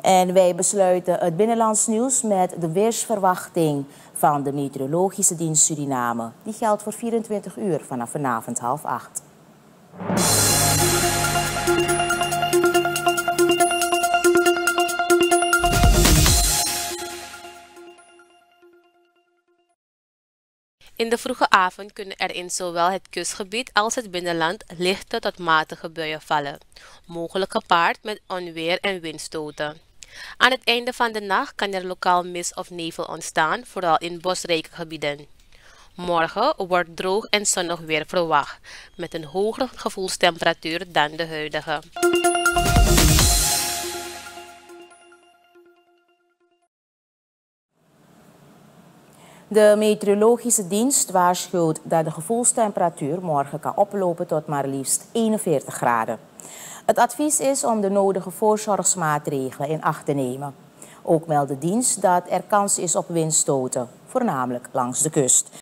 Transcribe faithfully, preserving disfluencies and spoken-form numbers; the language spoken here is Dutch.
En wij besluiten het binnenlands nieuws met de weersverwachting van de Meteorologische Dienst Suriname. Die geldt voor vierentwintig uur vanaf vanavond half acht. In de vroege avond kunnen er in zowel het kustgebied als het binnenland lichte tot matige buien vallen, mogelijk gepaard met onweer en windstoten. Aan het einde van de nacht kan er lokaal mist of nevel ontstaan, vooral in bosrijke gebieden. Morgen wordt droog en zonnig weer verwacht, met een hogere gevoelstemperatuur dan de huidige. De meteorologische dienst waarschuwt dat de gevoelstemperatuur morgen kan oplopen tot maar liefst eenenveertig graden. Het advies is om de nodige voorzorgsmaatregelen in acht te nemen. Ook meldt de dienst dat er kans is op windstoten, voornamelijk langs de kust.